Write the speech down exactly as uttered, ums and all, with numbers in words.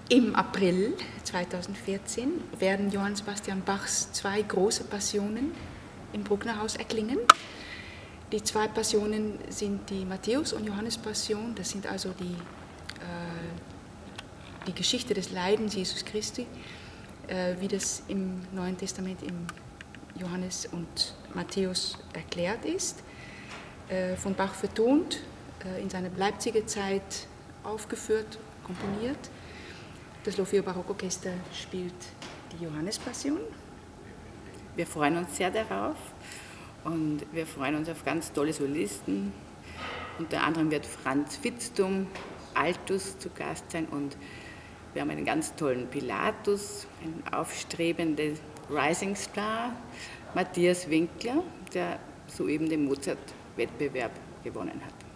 Im April zweitausendvierzehn werden Johann Sebastian Bachs zwei große Passionen im Brucknerhaus erklingen. Die zwei Passionen sind die Matthäus- und Johannes-Passion, das sind also die, äh, die Geschichte des Leidens Jesus Christi, äh, wie das im Neuen Testament im Johannes und Matthäus erklärt ist, äh, von Bach vertont, äh, in seiner Leipziger Zeit aufgeführt, komponiert. Das L'Orfeo Barockorchester spielt die Johannespassion. Wir freuen uns sehr darauf und wir freuen uns auf ganz tolle Solisten. Unter anderem wird Franz Vitzthum, Altus, zu Gast sein und wir haben einen ganz tollen Pilatus, einen aufstrebenden Rising Star, Matthias Winkler, der soeben den Mozart-Wettbewerb gewonnen hat.